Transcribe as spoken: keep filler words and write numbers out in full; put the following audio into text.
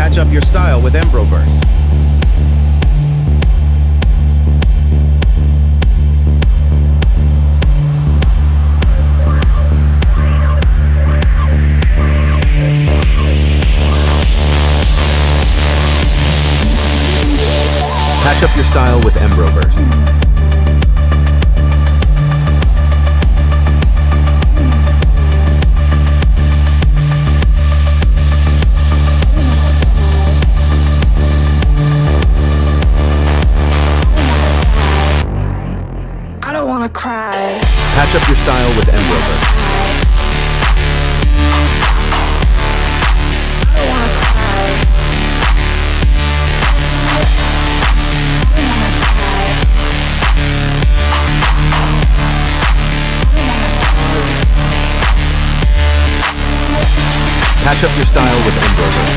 Patch up your style with Embroverse. Patch up your style with Embroverse. I don't wanna cry. Patch up your style with Embroverse. I don't wanna cry. Patch up your style with Embroidered.